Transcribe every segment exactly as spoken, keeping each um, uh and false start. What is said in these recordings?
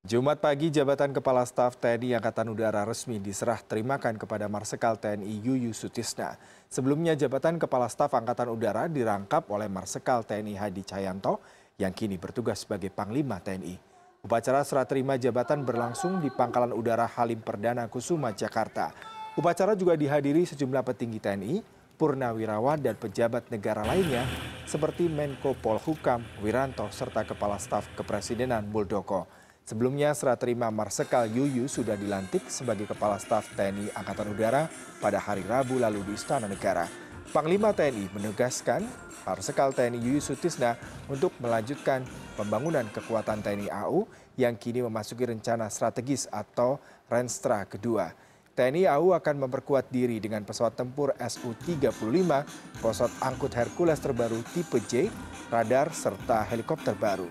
Jumat pagi, jabatan Kepala Staf T N I Angkatan Udara resmi diserah terimakan kepada Marsikal T N I Yuyus Sutisna. Sebelumnya, jabatan Kepala Staf Angkatan Udara dirangkap oleh Marsikal T N I Hadi Cahyanto yang kini bertugas sebagai Panglima T N I. Upacara serah terima jabatan berlangsung di Pangkalan Udara Halim Perdana Kusuma, Jakarta. Upacara juga dihadiri sejumlah petinggi T N I, purnawirawan dan pejabat negara lainnya seperti Menko Polhukam Wiranto serta Kepala Staf Kepresidenan Muldoko. Sebelumnya, serah terima Marsikal Yuyus sudah dilantik sebagai Kepala Staf T N I Angkatan Udara pada hari Rabu lalu di Istana Negara. Panglima T N I menegaskan Marsikal T N I Yuyus Sutisna untuk melanjutkan pembangunan kekuatan T N I A U yang kini memasuki rencana strategis atau Renstra kedua. T N I A U akan memperkuat diri dengan pesawat tempur S U tiga puluh lima, pesawat angkut Hercules terbaru tipe J, radar, serta helikopter baru.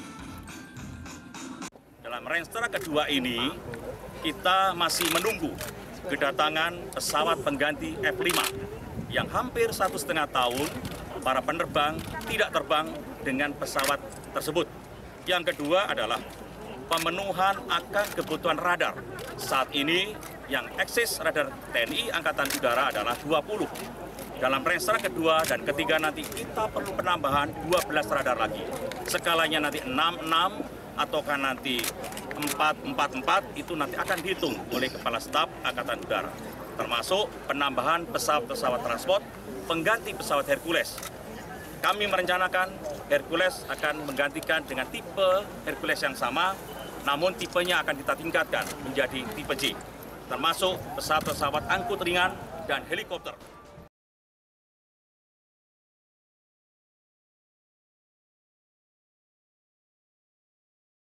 Dalam Renstra kedua ini, kita masih menunggu kedatangan pesawat pengganti F lima yang hampir satu setengah tahun para penerbang tidak terbang dengan pesawat tersebut. Yang kedua adalah pemenuhan akan kebutuhan radar. Saat ini yang eksis radar T N I Angkatan Udara adalah dua puluh. Dalam Renstra kedua dan ketiga nanti kita perlu penambahan dua belas radar lagi. Skalanya nanti enam enam ataukah nanti empat empat empat itu nanti akan dihitung oleh Kepala Staf Angkatan Udara. Termasuk penambahan pesawat-pesawat transport pengganti pesawat Hercules. Kami merencanakan Hercules akan menggantikan dengan tipe Hercules yang sama, namun tipenya akan kita tingkatkan menjadi tipe J. Termasuk pesawat-pesawat angkut ringan dan helikopter.